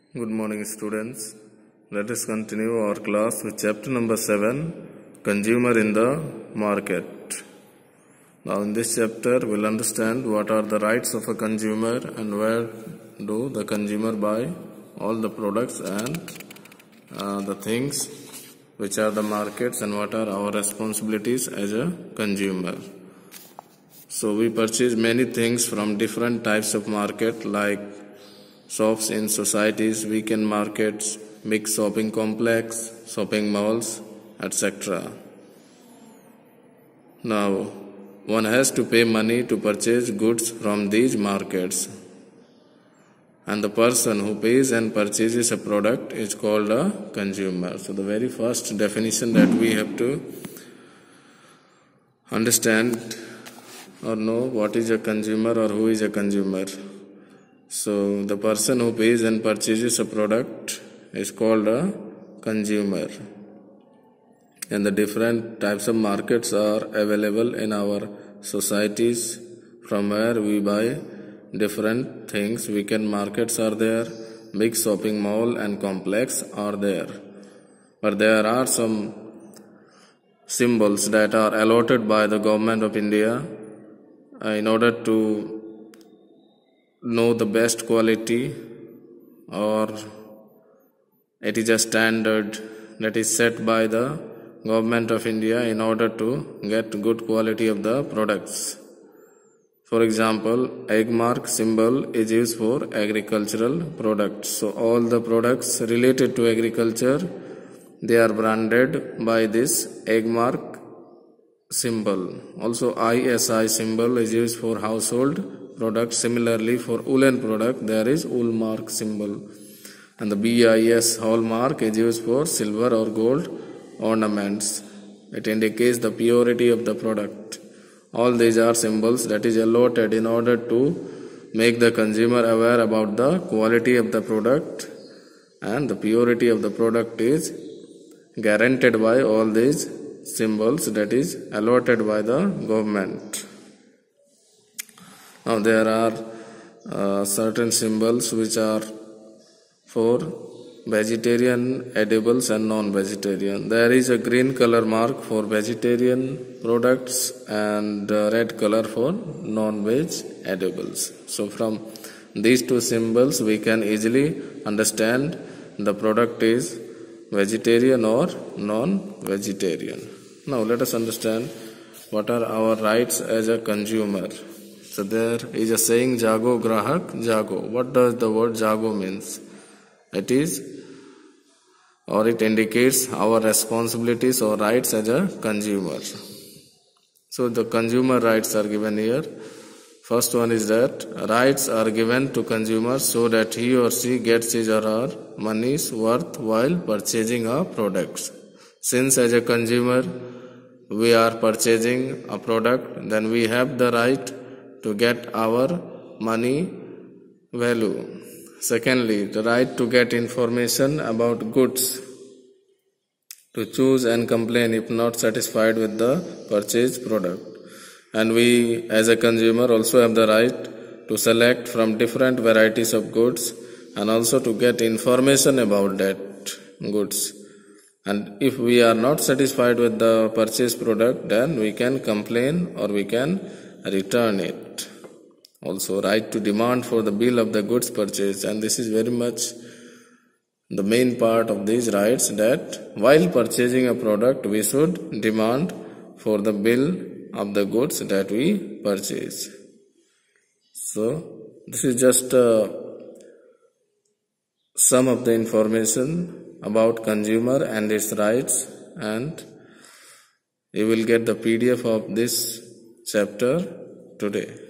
Good morning, students. Let us continue our class with chapter number 7, Consumer in the Market. Now in this chapter, we'll understand what are the rights of a consumer and where do the consumer buy all the products and the things which are the markets and what are our responsibilities as a consumer. So we purchase many things from different types of market like shops in societies, weekend markets, big shopping complex, shopping malls, etc. Now, one has to pay money to purchase goods from these markets. And the person who pays and purchases a product is called a consumer. So the very first definition that we have to understand or know what is a consumer or who is a consumer. So the person who pays and purchases a product is called a consumer. And the different types of markets are available in our societies from where we buy different things. Weekend markets are there, big shopping mall and complex are there. But there are some symbols that are allotted by the government of India in order to know the best quality, or it is a standard that is set by the government of India in order to get good quality of the products. For example, egg mark symbol is used for agricultural products. So all the products related to agriculture, they are branded by this egg mark symbol. Also ISI symbol is used for household products. Similarly for woolen product there is wool mark symbol. And the BIS hallmark is used for silver or gold ornaments. It indicates the purity of the product. All these are symbols that is allotted in order to make the consumer aware about the quality of the product, and the purity of the product is guaranteed by all these symbols that is allotted by the government. Now there are certain symbols which are for vegetarian edibles and non-vegetarian. There is a green color mark for vegetarian products and red color for non-veg edibles. So from these two symbols we can easily understand the product is vegetarian or non-vegetarian. Now let us understand what are our rights as a consumer. So there is a saying, Jago Grahak Jago. What does the word Jago means? It is, or it indicates our responsibilities or rights as a consumer. So the consumer rights are given here. First one is that rights are given to consumers so that he or she gets his or her money's worth while purchasing a product. Since as a consumer we are purchasing a product, then we have the right to get our money value. Secondly, the right to get information about goods, to choose and complain if not satisfied with the purchased product. And we as a consumer also have the right to select from different varieties of goods and also to get information about that goods. And if we are not satisfied with the purchased product, then we can complain or we can return it. Also right to demand for the bill of the goods purchased, and this is very much the main part of these rights, that while purchasing a product we should demand for the bill of the goods that we purchase. So this is just some of the information about consumer and its rights, and you will get the PDF of this chapter today.